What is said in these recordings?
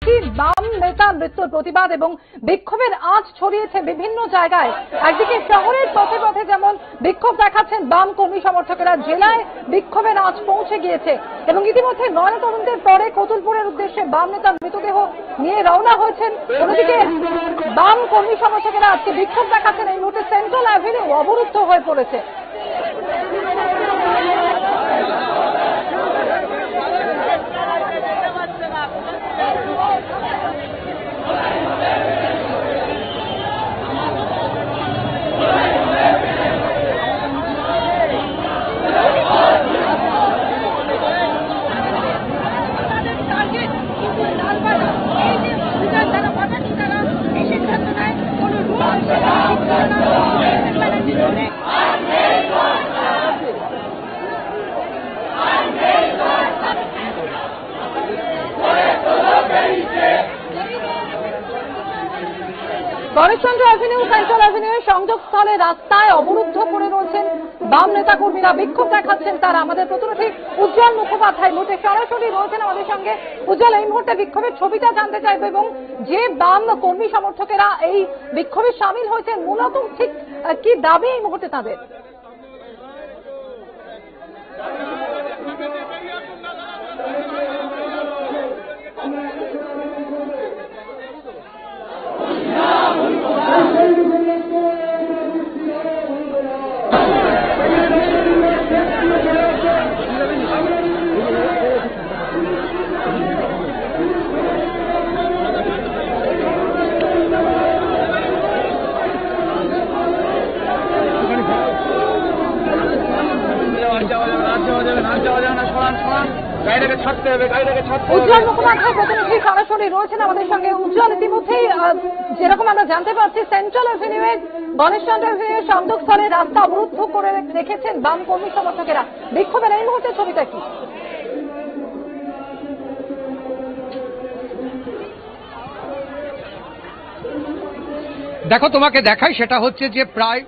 একটি বাম নেতা মৃত্যুর প্রতিবাদ এবং বিক্ষোভের আঁচ ছড়িয়েছে বিভিন্ন জায়গায়। একদিকে শহরের পথে পথে যেমন বিক্ষোভ দেখাচ্ছেন বাম কর্মী সমর্থকেরা, জেলায় বিক্ষোভের আঁচ পৌঁছে গিয়েছে এবং ইতিমধ্যে ময়নাতদন্তের পরে কতুলপুরের উদ্দেশ্যে বাম নেতার মৃতদেহ নিয়ে রওনা হয়েছেন। অন্যদিকে বাম কর্মী সমর্থকেরা আজকে বিক্ষোভ দেখাচ্ছেন। এই মুহূর্তে সেন্ট্রাল অ্যাভিনিউ অবরুদ্ধ হয়ে পড়েছে। গণেশচন্দ্র অ্যাভিনিউ সেন্ট্রাল অ্যাভিনিউ সংযোগস্থলে রাস্তায় অবরুদ্ধ করে রয়েছেন বাম নেতা কর্মীরা, বিক্ষোভ দেখাচ্ছেন তারা। আমাদের প্রতিনিধি উজ্জ্বল মুখোপাধ্যায় মুহূর্তে সরাসরি রয়েছেন আমাদের সঙ্গে। উজ্জ্বল, এই মুহূর্তে বিক্ষোভের ছবিটা জানতে চাইবো এবং যে বাম কর্মী সমর্থকেরা এই বিক্ষোভে সামিল হয়েছেন মূলত ঠিক কি দাবি এই মুহূর্তে তাদের? উজ্জ্বল মুখোপাধ্যায় প্রতিনিধি সরাসরি রয়েছেন আমাদের সঙ্গে। উজ্জ্বল, ইতিমধ্যেই যেরকম আমরা জানতে পারছি সেন্ট্রাল অ্যাভিনিউয়ের গণেশচন্দ্র অ্যাভিনিউয়ের সংযোগস্থলে রাস্তা অবরুদ্ধ করে রেখেছেন বাম কর্মী সমর্থকেরা। বিক্ষোভের এই মুহূর্তে ছবিটা কি? দেখো, তোমাকে দেখাই, সেটা হচ্ছে যে প্রায়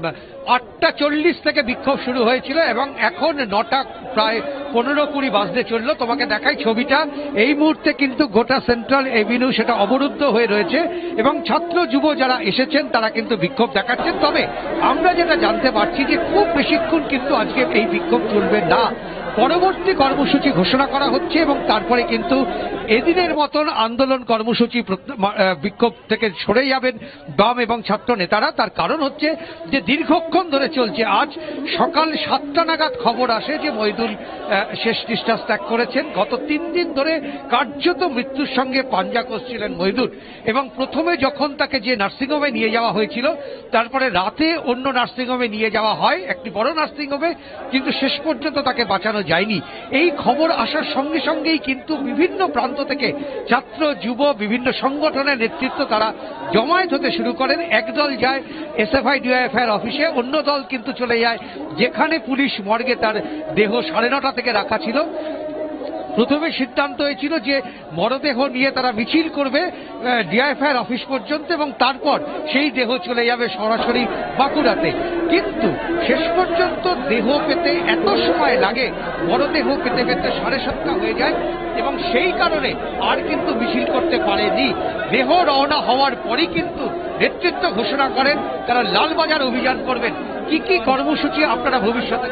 8:40 থেকে বিক্ষোভ শুরু হয়েছিল এবং এখন 9টা প্রায় 15-20 বাজতে চললো। তোমাকে দেখাই ছবিটা। এই মুহূর্তে কিন্তু গোটা সেন্ট্রাল এভিনিউ সেটা অবরুদ্ধ হয়ে রয়েছে এবং ছাত্র যুব যারা এসেছেন তারা কিন্তু বিক্ষোভ দেখাচ্ছেন। তবে আমরা যেটা জানতে পারছি যে খুব বেশিক্ষণ কিন্তু আজকে এই বিক্ষোভ চলবে না, পরবর্তী কর্মসূচি ঘোষণা করা হচ্ছে এবং তারপরে কিন্তু এদিনের মতন আন্দোলন কর্মসূচি বিক্ষোভ থেকে সরে যাবেন বাম এবং ছাত্র নেতারা। তার কারণ হচ্ছে যে দীর্ঘক্ষণ ধরে চলছে। আজ সকাল 7টা নাগাদ খবর আসে যে মইদুল শেষ নিঃশ্বাস ত্যাগ করেছেন। গত 3 দিন ধরে কার্যত মৃত্যুর সঙ্গে পাঞ্জা কষছিলেন মইদুল এবং প্রথমে যখন তাকে যে নার্সিংহোমে নিয়ে যাওয়া হয়েছিল তারপরে রাতে অন্য নার্সিংহোমে নিয়ে যাওয়া হয়, একটি বড় নার্সিংহোমে, কিন্তু শেষ পর্যন্ত তাকে বাঁচানো যায়নি। এই খবর আসার সঙ্গে সঙ্গেই কিন্তু বিভিন্ন প্রান্ত থেকে ছাত্র যুব বিভিন্ন সংগঠনের নেতৃত্ব তারা জমায়েত হতে শুরু করেন। একদল যায় এসএফআই ডিওএফআই অফিসে, অন্য দল কিন্তু চলে যায় যেখানে পুলিশ মর্গে তার দেহ 9:30 থেকে রাখা ছিল। প্রথমে সিদ্ধান্ত হয়েছিল যে মরদেহ নিয়ে তারা মিছিল করবে ডিআইএফআই অফিস পর্যন্ত এবং তারপর সেই দেহ চলে যাবে সরাসরি বাঁকুড়াতে। কিন্তু শেষ পর্যন্ত দেহ পেতে এত সময় লাগে, মরদেহ পেতে পেতে 7:30 হয়ে যায় এবং সেই কারণে আর কিন্তু মিছিল করতে পারেনি। দেহ রওনা হওয়ার পরই কিন্তু নেতৃত্ব ঘোষণা করেন তারা লালবাজার অভিযান করবেন। কি কি কর্মসূচি আপনারা ভবিষ্যতে?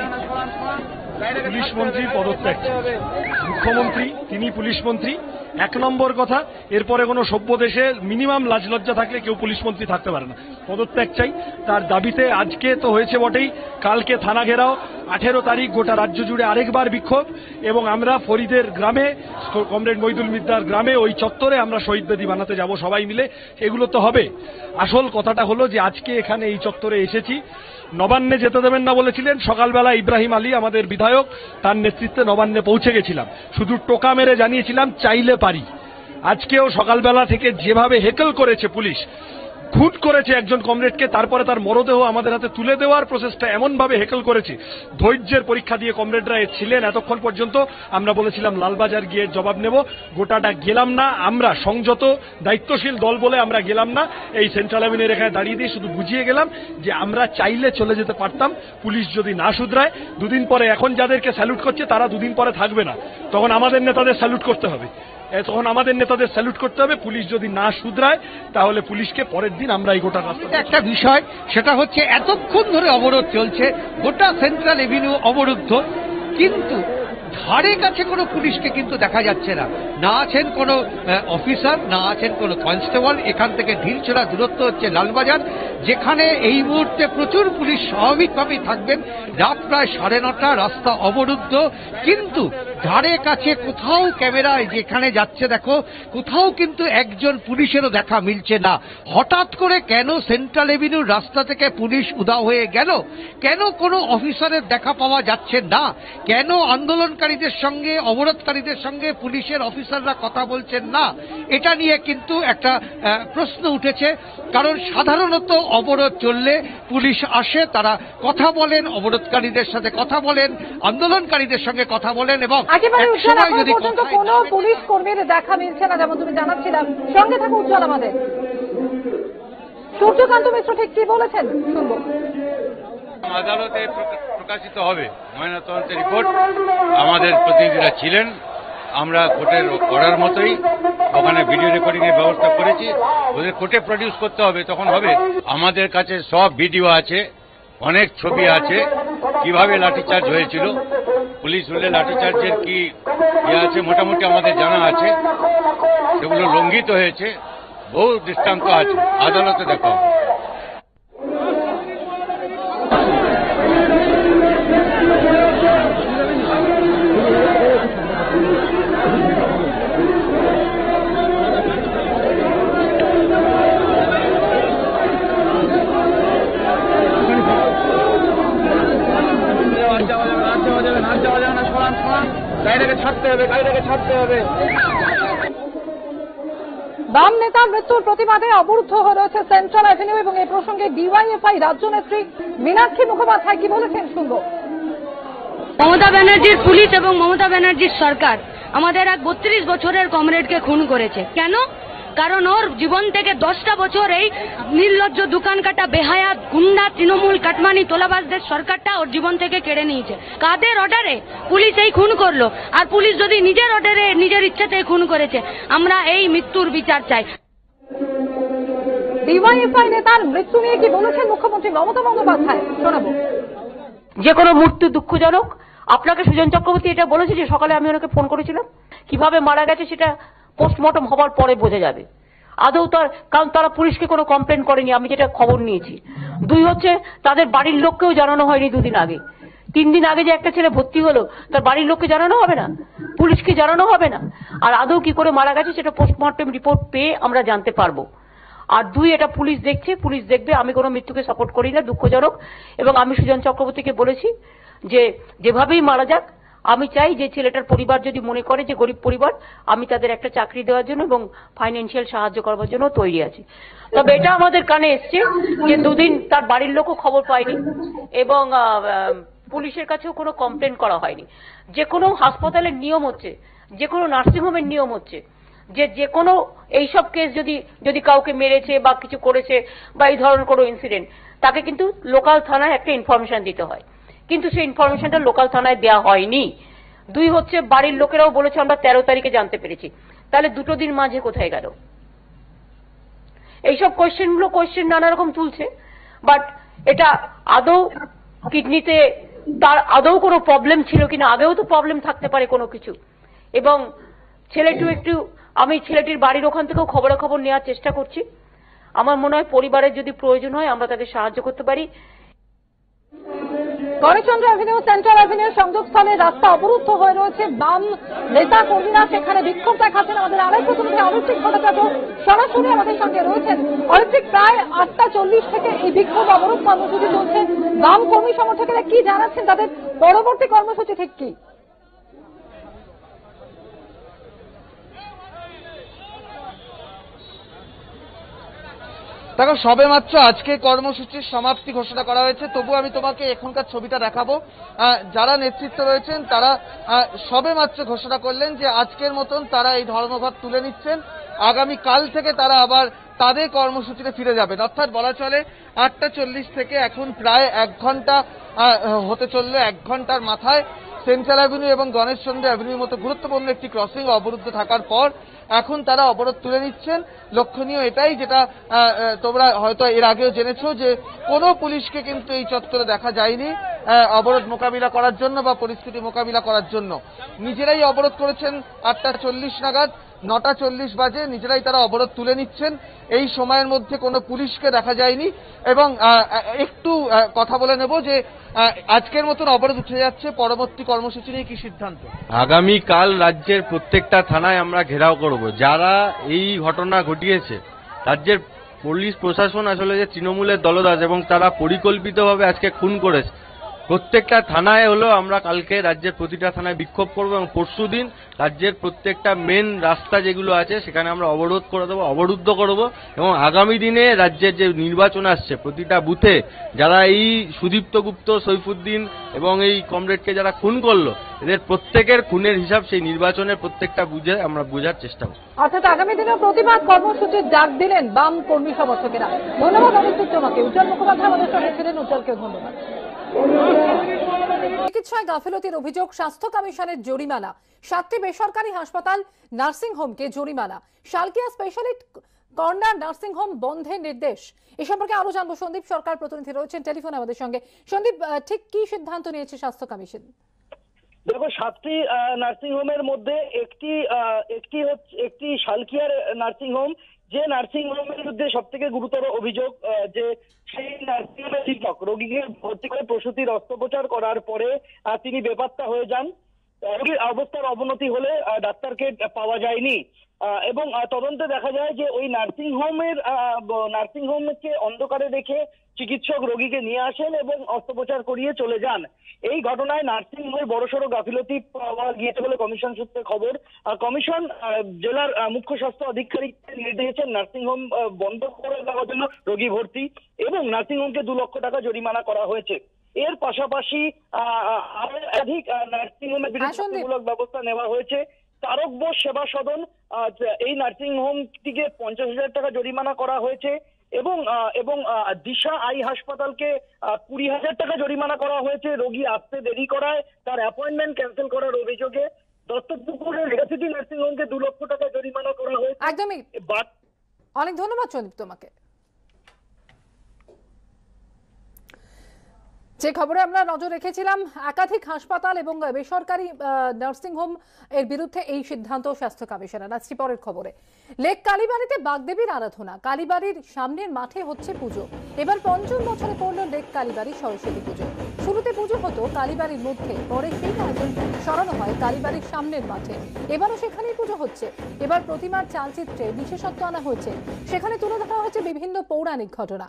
পুলিশ মন্ত্রী পদত্যাগ, মুখ্যমন্ত্রী তিনি পুলিশ মন্ত্রী, 1 নম্বর কথা। এরপরে কোনো সভ্য দেশে মিনিমাম লাজ লজ্জা থাকলে কেউ পুলিশ মন্ত্রী থাকতে পারে না। পদত্যাগ চাই। তার দাবিতে আজকে তো হয়েছে বটেই, কালকে থানা ঘেরাও, 18 তারিখ গোটা রাজ্য জুড়ে আরেকবার বিক্ষোভ এবং আমরা ফরিদের গ্রামে কমরেড মইদুল মিদ্দার গ্রামে ওই চত্বরে আমরা শহীদ বেদি বানাতে যাব সবাই মিলে। এগুলো তো হবে। আসল কথাটা হলো যে আজকে এখানে এই চত্বরে এসেছি, নবান্নে যেতে দেবেন না বলেছিলেন। সকালবেলা ইব্রাহিম আলী আমাদের বিধায়ক, তার নেতৃত্বে নবান্নে পৌঁছে গেছিলাম, শুধু টোকা মেরে জানিয়েছিলাম চাইলে পারি। আজকেও সকালবেলা থেকে যেভাবে হেকল করেছে পুলিশ, খুন করেছে একজন কমরেডকে, তারপরে তার মরদেহ আমাদের হাতে তুলে দেওয়ার প্রসেসটা এমন ভাবে হেকল করেছে। ধৈর্যের পরীক্ষা দিয়ে কমরেডরা ছিলেন এতক্ষণ পর্যন্ত। আমরা বলেছিলাম লালবাজার গিয়ে জবাব নেব, গোটাটা গেলাম না। আমরা সংযত দায়িত্বশীল দল বলে আমরা গেলাম না, এই সেন্ট্রাল অ্যাভিনিউর এখানে দাঁড়িয়ে দিয়ে শুধু বুঝিয়ে গেলাম যে আমরা চাইলে চলে যেতে পারতাম, পুলিশ যদি না শুধরায়। দুদিন পরে এখন যাদেরকে স্যালুট করছে তারা দুদিন পরে থাকবে না, তখন আমাদের নেতাদের স্যালুট করতে হবে। তখন আমাদের নেতাদের স্যালুট করতে হবে। পুলিশ যদি না শুধরায় তাহলে পুলিশকে পরের দিন আমরা এই গোটা রাস্তা একটা বিষয়, সেটা হচ্ছে এতক্ষণ ধরে অবরোধ চলছে, গোটা সেন্ট্রাল এভিনিউ অবরুদ্ধ, কিন্তু ধারে কাছে কোনো পুলিশকে কিন্তু দেখা যাচ্ছে না। না আছেন কোনো অফিসার, না আছেন কোনো কনস্টেবল। এখান থেকে ঢিলছোড়া দূরত্ব হচ্ছে লালবাজার, যেখানে এই মুহূর্তে প্রচুর পুলিশ স্বাভাবিকভাবেই থাকবেন। রাত প্রায় 9:30, রাস্তা অবরুদ্ধ, কিন্তু ধারে কাছে কোথাও ক্যামেরায় যেখানে যাচ্ছে দেখো, কোথাও কিন্তু একজন পুলিশেরও দেখা মিলছে না। হঠাৎ করে কেন সেন্ট্রাল এভিনিউর রাস্তা থেকে পুলিশ উধাও হয়ে গেল? কেন কোনো অফিসারের দেখা পাওয়া যাচ্ছে না? কেন আন্দোলনকারীদের সঙ্গে, অবরোধকারীদের সঙ্গে পুলিশের অফিসাররা কথা বলছেন না? এটা নিয়ে কিন্তু একটা প্রশ্ন উঠেছে। কারণ সাধারণত অবরোধ চললে পুলিশ আসে, তারা কথা বলেন, অবরোধকারীদের সাথে কথা বলেন, আন্দোলনকারীদের সঙ্গে কথা বলেন, এবং একেবারে উজ্জ্বল, এখন পর্যন্ত কোনো পুলিশ কর্মীর দেখা মিলছে না, যেমন তুমি জানাচ্ছিলাম। সঙ্গে থাকো উজ্জ্বল আমাদের। সূর্যকান্ত মিশ্র ঠিক কি বলেছেন শুনবো। আদালতে প্রকাশিত হবে ময়নাতদন্তের রিপোর্ট। আমাদের প্রতিনিধিরা ছিলেন, আমরা কোর্টের অর্ডার মতোই ওখানে ভিডিও রেকর্ডিং এর ব্যবস্থা করেছি। ওদের কোর্টে প্রডিউস করতে হবে, তখন হবে। আমাদের কাছে সব ভিডিও আছে, অনেক ছবি আছে, কিভাবে লাঠিচার্জ হয়েছিল, পুলিশ হলে লাঠিচার্জের কি আছে মোটামুটি আমাদের জানা আছে। সেগুলো লঙ্ঘিত হয়েছে, বহু দৃষ্টান্ত আছে, আদালতে দেখা। বাম নেতার মৃত্যুর প্রতিবাদে অবরুদ্ধ হয়ে রয়েছে সেন্ট্রাল অ্যাভিনিউ, এবং এই প্রসঙ্গে ডিওয়াইএফআই রাজ্য নেত্রী মীনাক্ষী মুখোপাধ্যায় কি বলেছেন শুনবো। মমতা ব্যানার্জির পুলিশ এবং মমতা ব্যানার্জির সরকার আমাদের এক 32 বছরের কমরেডকে খুন করেছে। কেন? কারণ ওর জীবন থেকে 10টা বছর এই নির্লজ্জ দোকান কাটা, বেহায়া, গুন্ডা, তৃণমূল, কাটমানি, তোলাবাজদের সরকারটা ওর জীবন থেকে কেড়ে নিয়েছে। কাদের অর্ডারে পুলিশ এই খুন করলো? আর পুলিশ যদি নিজের অর্ডারে, নিজের ইচ্ছাতে খুন করেছে, আমরা এই মৃত্যুর বিচার চাই। ডিওয়াইএফআই নেতার মৃত্যু নিয়ে কি বলেছেন মুখ্যমন্ত্রী মমতা বন্দ্যোপাধ্যায়, শোনাবো। যে কোনো মৃত্যু দুঃখজনক। আপনাকে সুজন চক্রবর্তী এটা বলেছে যে সকালে আমি ওনাকে ফোন করেছিলাম, কিভাবে মারা গেছে সেটা পোস্টমর্টম হবার পরে বোঝা যাবে। আদৌ কারণ তারা পুলিশকে কোনো কমপ্লেন করেনি, আমি যেটা খবর নিয়েছি। 2 হচ্ছে তাদের বাড়ির লোককেও জানানো হয়নি 2 দিন আগে। 3 দিন আগে যে একটা ছেলে ভর্তি হলো, তার বাড়ির লোককে জানানো হবে না, পুলিশকে জানানো হবে না। আর আদৌ কি করে মারা গেছে সেটা পোস্টমর্টম রিপোর্ট পেয়ে আমরা জানতে পারবো। আর 2, এটা পুলিশ দেখছে, পুলিশ দেখবে। আমি কোনো মৃত্যুকে সাপোর্ট করি না, দুঃখজনক। এবং আমি সুজন চক্রবর্তীকে বলেছি যে যেভাবেই মারা যাক, আমি চাই যে ছেলেটার পরিবার যদি মনে করে যে গরিব পরিবার, আমি তাদের একটা চাকরি দেওয়ার জন্য এবং ফাইন্যান্সিয়াল সাহায্য করবার জন্য তৈরি আছি। তবে এটা আমাদের কানে এসছে যে 2 দিন তার বাড়ির লোকও খবর পায়নি এবং পুলিশের কাছেও কোনো কমপ্লেন করা হয়নি। যে কোনো হাসপাতালের নিয়ম হচ্ছে, যে কোনো নার্সিংহোমের নিয়ম হচ্ছে যে কোনো এইসব কেস যদি কাউকে মেরেছে বা কিছু করেছে বা এই ধরনের কোনো ইনসিডেন্ট, তাকে কিন্তু লোকাল থানায় একটা ইনফরমেশন দিতে হয়। কিন্তু সেই ইনফরমেশনটা লোকাল থানায় দেওয়া হয়নি। 2 হচ্ছে বাড়ির লোকেরাও বলেছে আমরা 13 তারিখে জানতে পেরেছি। তাহলে 2 দিন মাঝে কোথায় গেল? এইসব কোয়েশ্চেন নানা রকম তুলছে। বাট এটা আদৌ কিডনিতে তার আদৌ কোনো প্রবলেম ছিল কিনা, আগেও তো প্রবলেম থাকতে পারে কোনো কিছু। এবং আমি ছেলেটির বাড়ির ওখান থেকেও খবরাখবর নেওয়ার চেষ্টা করছি। আমার মনে হয় পরিবারের যদি প্রয়োজন হয় আমরা তাদের সাহায্য করতে পারি। গণেশচন্দ্র অ্যাভিনিউ, সেন্ট্রাল অ্যাভিনিউ সংযোগস্থলে রাস্তা অবরুদ্ধ হয়ে রয়েছে। বাম নেতা কর্মীরা সেখানে বিক্ষোভ দেখাচ্ছেন। আমাদের আরেক প্রতিনিধি অরিত্রিক ভট্টাচার্য সরাসরি আমাদের সঙ্গে রয়েছেন। অরিত্রিক, প্রায় 8:40 থেকে এই বিক্ষোভ অবরোধ কর্মসূচি চলছে। বাম কর্মী সমর্থকেরা কি জানাচ্ছেন, তাদের পরবর্তী কর্মসূচি ঠিক কি? দেখো, সবেমাত্র আজকে কর্মসূচির সমাপ্তি ঘোষণা করা হয়েছে। তবু আমি তোমাকে এখনকার ছবিটা দেখাবো। যারা নেতৃত্ব রয়েছেন তারা সবেমাত্র ঘোষণা করলেন যে আজকের মতন তারা এই ধর্মঘট তুলে নিচ্ছেন। আগামী কাল থেকে তারা আবার তাদের কর্মসূচিতে ফিরে যাবেন। অর্থাৎ বলা চলে 8:40 থেকে এখন প্রায় 1 ঘন্টা হতে চললো। 1 ঘন্টার মাথায় সেন্ট্রাল অ্যাভিনিউ এবং গণেশচন্দ্র অ্যাভিনিউর মতো গুরুত্বপূর্ণ একটি ক্রসিং অবরুদ্ধ থাকার পর এখন তারা অবরোধ তুলে নিচ্ছেন। লক্ষণীয় এটাই, যেটা তোমরা হয়তো এর আগেও জেনেছো, যে কোনো পুলিশকে কিন্তু এই চত্বরে দেখা যায়নি অবরোধ মোকাবিলা করার জন্য বা পরিস্থিতি মোকাবিলা করার জন্য। নিজেরাই অবরোধ করেছেন 8:40 নাগাদ, 9:40 বাজে নিজেরাই তারা অবরোধ তুলে নিচ্ছেন। এই সময়ের মধ্যে কোনো পুলিশকে দেখা যায়নি। এবং একটু কথা বলে নেব যে আজকের মতন অবরোধ উঠে যাচ্ছে, পরবর্তী কর্মসূচি নিয়ে কি সিদ্ধান্ত? আগামীকাল রাজ্যের প্রত্যেকটা থানায় আমরা ঘেরাও করব। যারা এই ঘটনা ঘটিয়েছে, রাজ্যের পুলিশ প্রশাসন আসলে যে তৃণমূলের দলদাস এবং তারা পরিকল্পিতভাবে আজকে খুন করেছে, প্রত্যেকটা থানায় হলো আমরা কালকে রাজ্যের প্রতিটা থানায় বিক্ষোভ করব এবং পরশুদিন রাজ্যের প্রত্যেকটা মেন রাস্তা যেগুলো আছে সেখানে আমরা অবরোধ করে দেবো, অবরুদ্ধ করব। এবং আগামী দিনে রাজ্যের যে নির্বাচন আসছে, প্রতিটা বুথে যারা এই সুদীপ্ত গুপ্ত, সৈফুদ্দিন এবং এই কমরেডকে যারা খুন করলো, এদের প্রত্যেকের খুনের হিসাব সেই নির্বাচনের প্রত্যেকটা বুঝে আমরা বোঝার চেষ্টা করব। অর্থাৎ আগামী দিনে প্রতিবাদ কর্মসূচির ডাক দিলেন বাম কর্মী সমর্থকেরা। ধন্যবাদ অনিশ্চিত তোমাকে। উজ্জ্বল মুখোপাধ্যায় আমাদের সঙ্গে ছিলেন, উজ্জ্বলকেও ধন্যবাদ। চিকিৎসায় গাফিলতির অভিযোগ, স্বাস্থ্য কমিশনের জরিমানা, 7টি বেসরকারি হাসপাতাল, নার্সিংহোমকে জরিমানা, শালকিয়া স্পেশালিস্ট কর্নার নার্সিংহোম বন্ধের নির্দেশ। এ সম্পর্কে আরো জানবো, সন্দীপ সরকার প্রতিনিধি রয়েছেন টেলিফোনে আমাদের সঙ্গে। সন্দীপ, ঠিক কি সিদ্ধান্ত নিয়েছে স্বাস্থ্য কমিশন? দেখো, 7টি নার্সিংহোমের মধ্যে একটি শালকিয়ার নার্সিংহোম, যে নার্সিংহোমের বিরুদ্ধে সব থেকে গুরুতর অভিযোগ যে সেই নার্সিংহোমের চিকিৎসক রোগীকে ভর্তি করে প্রসূতির অস্ত্রোপচার করার পরে তিনি বেপাত্তা হয়ে যান। রোগীর অবস্থার অবনতি হলে ডাক্তারকে পাওয়া যায়নি এবং তদন্তে দেখা যায় যে ওই নার্সিংহোমকে অন্ধকারে রেখে চিকিৎসক রোগীকে নিয়ে আসেন এবং অস্ত্রোপচার করিয়ে চলে যান। এই ঘটনায় নার্সিংহোমের বড়সড় গাফিলতি পাওয়া গিয়েছে বলে কমিশন সূত্রে খবর। কমিশন জেলার মুখ্য স্বাস্থ্য আধিকারিককে নির্দেশ দিয়েছেন নার্সিংহোম বন্ধ করে দেওয়ার জন্য রোগী ভর্তি, এবং নার্সিংহোমকে 2 লক্ষ টাকা জরিমানা করা হয়েছে। এর পাশাপাশি আরো একাধিক নার্সিংহোমের বিরুদ্ধে মূলক ব্যবস্থা নেওয়া হয়েছে। তারক বোস সেবা সদন, এই নার্সিংহোমটিকে 50,000 টাকা জরিমানা করা হয়েছে এবং দিশা আই হাসপাতালকে 20,000 টাকা জরিমানা করা হয়েছে রোগী আসতে দেরি করায়, তার অ্যাপয়েন্টমেন্ট ক্যান্সেল করার অভিযোগে। দত্তপুকুরের লেগাসিটি নার্সিংহোমকে 2 লক্ষ টাকা জরিমানা করা হয়েছে। একদমই। অনেক ধন্যবাদ সন্দীপ তোমাকে। যে খবরে আমরা নজর রেখেছিলাম, একাধিক হাসপাতাল এবং বেসরকারি নার্সিংহোম এর বিরুদ্ধে এই সিদ্ধান্ত স্বাস্থ্য কমিশনের। আসছি পরের খবরে। লেক কালীবাড়িতে বাগদেবীর আরাধনা, কালীবাড়ির সামনের মাঠে হচ্ছে পুজো। এবার ৫ম বছরে পড়ল লেক কালীবাড়ি সরস্বতী পুজো। শুরুতে পুজো হতো কালীবাড়ির মধ্যে, পরে সেই আয়োজন সরানো হয় কালীবাড়ির সামনের মাঠে। এবারও সেখানেই পুজো হচ্ছে। এবার প্রতিমার চালচিত্রে বিশেষত্ব আনা হয়েছে, সেখানে তুলে ধরা হয়েছে বিভিন্ন পৌরাণিক ঘটনা।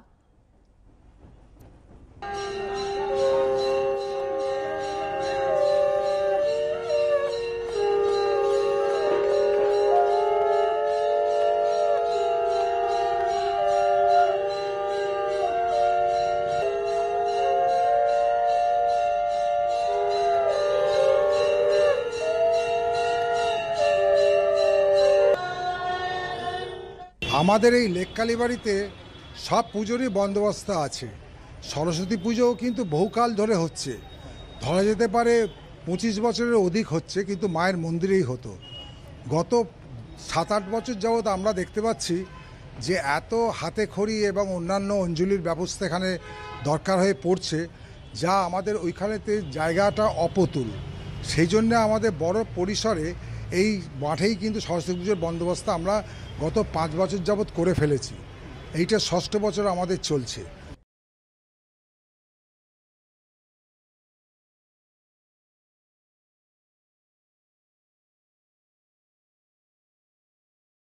আমাদের এই লেক কালীবাড়িতে সব পুজোরই বন্দোবস্ত আছে। সরস্বতী পুজোও কিন্তু বহুকাল ধরে হচ্ছে, ধরা যেতে পারে 25 বছরের অধিক হচ্ছে, কিন্তু মায়ের মন্দিরেই হতো। গত 7-8 বছর যাবৎ আমরা দেখতে পাচ্ছি যে এত হাতে খড়ি এবং অন্যান্য অঞ্জলির ব্যবস্থা এখানে দরকার হয়ে পড়ছে, যা আমাদের ওইখানেতে জায়গাটা অপতুল। সেই জন্য আমাদের বড় পরিসরে এই মাঠেই কিন্তু সরস্বতী পুজোর বন্দোবস্ত আমরা গত 5 বছর যাবৎ করে ফেলেছি। এইটা 6ষ্ঠ বছর আমাদের চলছে।